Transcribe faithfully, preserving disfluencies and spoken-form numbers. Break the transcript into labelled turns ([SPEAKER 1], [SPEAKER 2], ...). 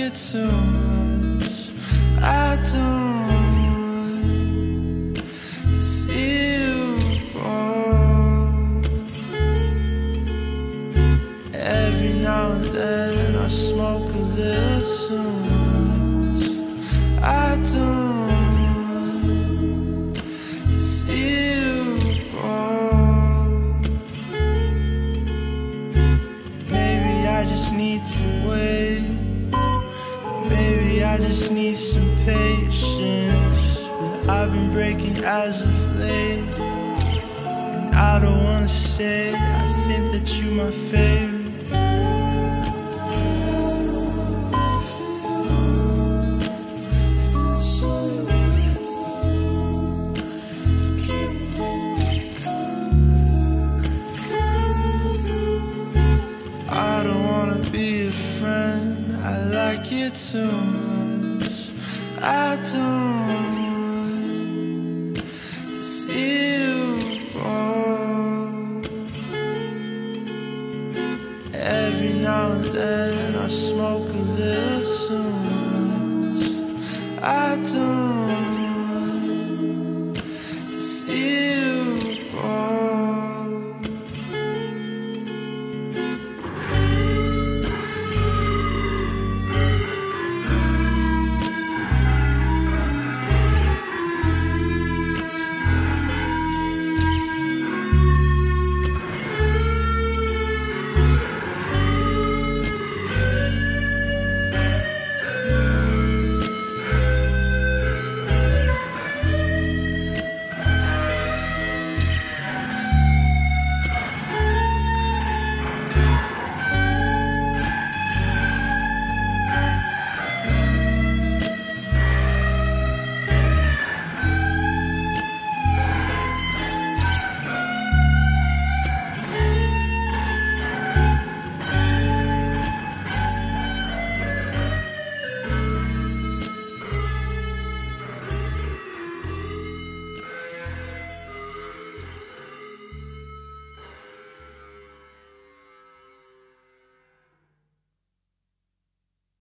[SPEAKER 1] it too much. I don't to see you go. Every now and then I smoke a little too much. I don't to see you go. Maybe I just need to wait. Maybe I just need some patience. But I've been breaking as of late, and I don't wanna say I think that you my favorite. I don't wanna be a friend, I like you too much. I don't to see you go. Every now and then I smoke a little too much. I don't to see you